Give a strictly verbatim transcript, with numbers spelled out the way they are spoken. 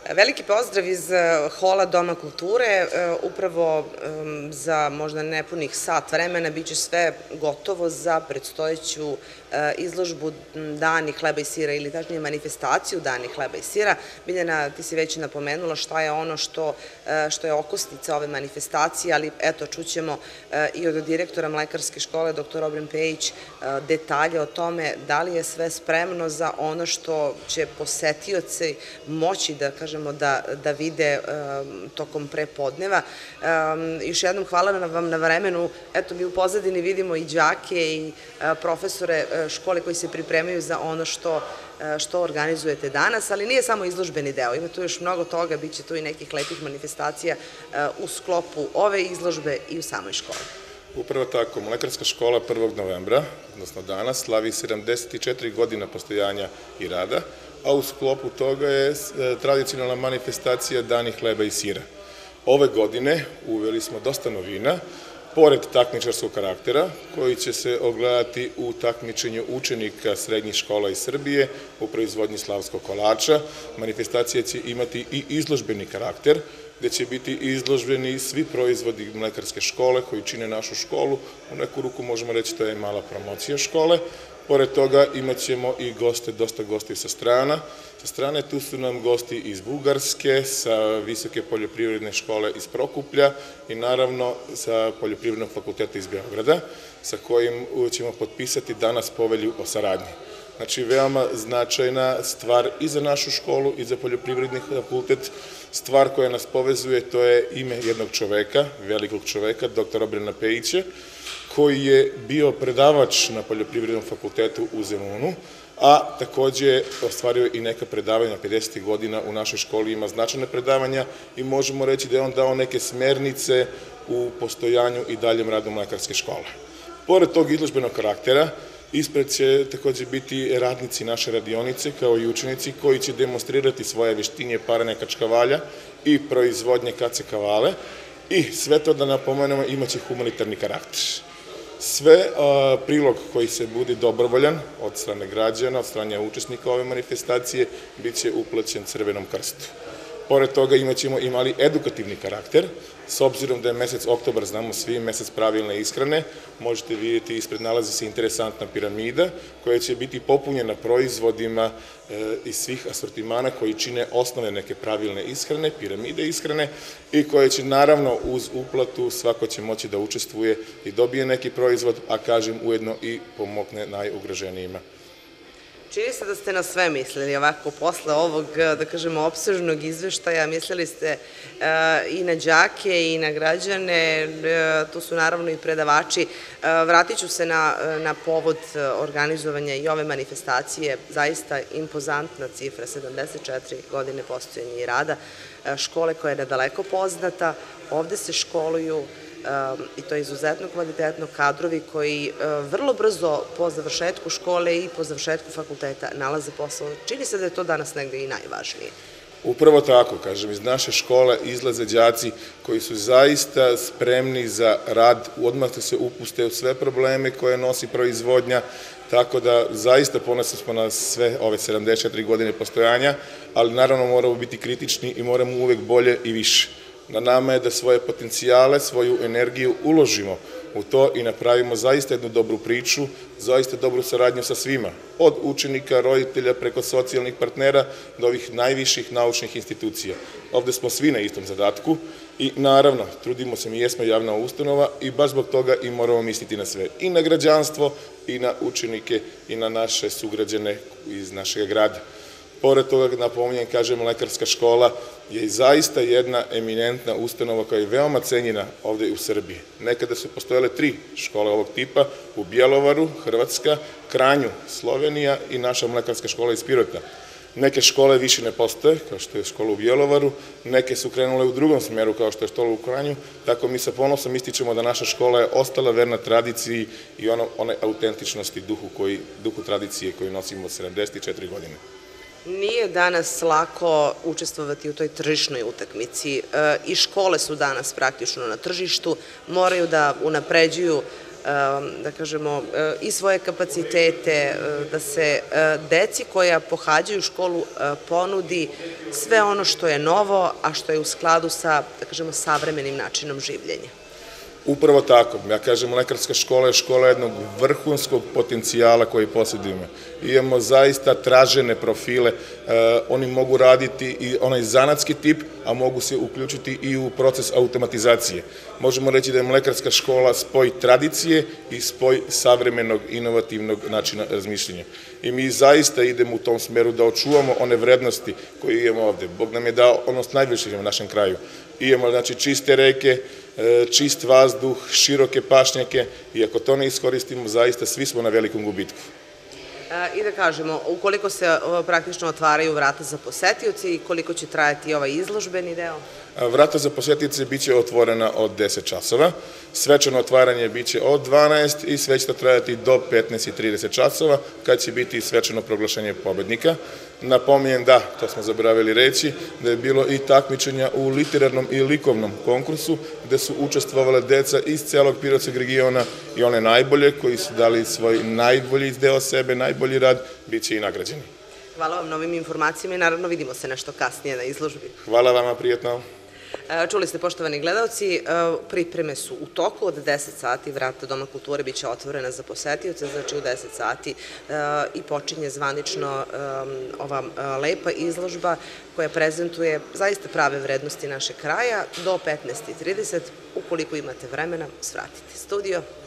Veliki pozdrav iz hola Doma kulture. Upravo za možda nepunih sat vremena biće sve gotovo za predstojeću izložbu Dani hleba i sira, ili tačnije manifestaciju Dani hleba i sira. Biljana, ti si već napomenula šta je ono što je okosnica ove manifestacije, ali eto, čućemo i od direktora Mlekarske škole, doktor Obren Pejić, detalje o tome da li je sve spremno za ono što će posetioci moći da kažemo da vide tokom prepodneva. Još jednom hvala vam na vremenu. Eto, mi u pozadini vidimo i đake i profesore škole koji se pripremaju za ono što organizujete danas, ali nije samo izložbeni deo, ima tu još mnogo toga, bit će tu i nekih lepih manifestacija u sklopu ove izložbe i u samoj školi. Upravo tako, Mlekarska škola prvog novembra, odnosno danas, slavi sedamdeset četiri godina postojanja i rada, a u sklopu toga je tradicionalna manifestacija Dani hleba i sira. Ove godine uveli smo dosta novina, pored takmičarskog karaktera, koji će se ogledati u takmičenju učenika srednjih škola iz Srbije u proizvodnji slavskog kolača. Manifestacija će imati i izložbeni karakter, gde će biti izložbeni svi proizvodi Mlekarske škole koji čine našu školu. U neku ruku možemo reći da je mala promocija škole. Pored toga imat ćemo i goste, dosta gosti sa strana. Sa strane tu su nam gosti iz Bugarske, sa Visoke poljoprivredne škole iz Prokuplja i naravno sa Poljoprivrednog fakulteta iz Beograda, sa kojim ćemo potpisati danas povelju o saradnji. Znači, veoma značajna stvar i za našu školu i za Poljoprivredni fakultet. Stvar koja nas povezuje, to je ime jednog čoveka, velikog čoveka, doktora Obrena Pejića, koji je bio predavač na Poljoprivrednom fakultetu u Zemunu, a takođe ostvario i neka predavanja pedesetih godina u našoj školi, ima značajne predavanja i možemo reći da je on dao neke smernice u postojanju i daljem radu Mlekarske škole. Pored tog izložbenog karaktera, ispred će takođe biti radnici naše radionice kao i učenici koji će demonstrirati svoje veštinje paranja kačkavalja i proizvodnje kace kavale i sve to, da napomenemo, imaće humanitarni karakter. Sve prilog koji se bude dobrovoljan od strane građana, od strane učesnika ove manifestacije, bit će uplaćen Crvenom krstu. Pored toga imat ćemo i mali edukativni karakter, s obzirom da je mesec oktobar, znamo svi, mesec pravilne ishrane. Možete vidjeti, ispred nalazi se interesantna piramida koja će biti popunjena proizvodima iz svih asortimana koji čine osnove neke pravilne ishrane, piramide ishrane, i koje će naravno uz uplatu svako će moći da učestvuje i dobije neki proizvod, a kažem ujedno i pomogne najugroženijima. Čini se da ste na sve mislili ovako posle ovog, da kažemo, opsežnog izveštaja, mislili ste i na đake i na građane, tu su naravno i predavači. Vratit ću se na povod organizovanja i ove manifestacije, zaista impozantna cifra, sedamdeset četiri godine postojanja i rada, škole koja je nedaleko poznata, ovde se školuju i to je izuzetno kvalitetno kadrovi koji vrlo brzo po završetku škole i po završetku fakulteta nalaze posao. Čini se da je to danas negde i najvažnije. Upravo tako, kažem, iz naše škole izlaze đaci koji su zaista spremni za rad, odmah se upuste u sve probleme koje nosi proizvodnja, tako da zaista ponosni smo na sve ove sedamdeset četiri godine postojanja, ali naravno moramo biti kritični i moramo uvek bolje i više. Na nama je da svoje potencijale, svoju energiju uložimo u to i napravimo zaista jednu dobru priču, zaista dobru saradnju sa svima, od učenika, roditelja, preko socijalnih partnera do ovih najviših naučnih institucija. Ovde smo svi na istom zadatku i naravno trudimo se, mi jesmo javna ustanova i baš zbog toga i moramo misliti na sve, i na građanstvo, i na učenike, i na naše sugrađane iz našeg grada. Pored toga, napominjem, kažem, Mlekarska škola je zaista jedna eminentna ustanova koja je veoma cenjena ovde u Srbiji. Nekada su postojale tri škole ovog tipa, u Bjelovaru, Hrvatska, Kranju, Slovenija i naša Mlekarska škola iz Pirota. Neke škole više ne postoje, kao što je škola u Bjelovaru, neke su krenule u drugom smeru, kao što je škola u Kranju, tako mi sa ponosom ističemo da naša škola je ostala verna tradiciji i onoj autentičnosti, duhu tradicije koju nosimo od sedamdeset četiri godine. Nije danas lako učestvovati u toj tržišnoj utakmici i škole su danas praktično na tržištu, moraju da unapređuju da kažemo, i svoje kapacitete, da se deci koja pohađaju školu ponudi sve ono što je novo, a što je u skladu sa, da kažemo, savremenim načinom življenja. Upravo tako. Ja kažem, lekarska škola je škola jednog vrhunskog potencijala koji posjedujemo. Imamo zaista tražene profile, oni mogu raditi i onaj zanatski tip, a mogu se uključiti i u proces automatizacije. Možemo reći da je lekarska škola spoj tradicije i spoj savremenog, inovativnog načina razmišljenja. I mi zaista idemo u tom smeru da očuvamo one vrednosti koje imamo ovde. Bog nam je dao ono najviše u našem kraju. Imamo, znači, čiste reke, čist vazduh, široke pašnjake i ako to ne iskoristimo, zaista svi smo na velikom gubitku. I da kažemo, ukoliko se praktično otvaraju vrata za posetioce i koliko će trajati ovaj izložbeni deo? Vrata za posetioce biće otvorena od deset časova, svečano otvaranje biće od dvanaest i sve će to trajati do petnaest i trideset časova, kad će biti svečano proglašenje pobednika. Napominjem da, to smo zaboravili reći, da je bilo i takmičenja u literarnom i likovnom konkursu, gde su učestvovala deca iz celog Pirotskog regiona i one najbolje, koji su dali svoj najbolji deo sebe, najbolji rad, bit će i nagrađeni. Hvala vam na ovim informacijama i naravno vidimo se nešto kasnije na izložbi. Hvala vama, prijetno. Čuli ste, poštovani gledalci, pripreme su u toku. Od deset sati vrata Doma kulture biće otvorena za posetioce, znači u deset sati i počinje zvanično ova lepa izložba koja prezentuje zaista prave vrednosti našeg kraja. Do petnaest i trideset, ukoliko imate vremena, svratite. Studio.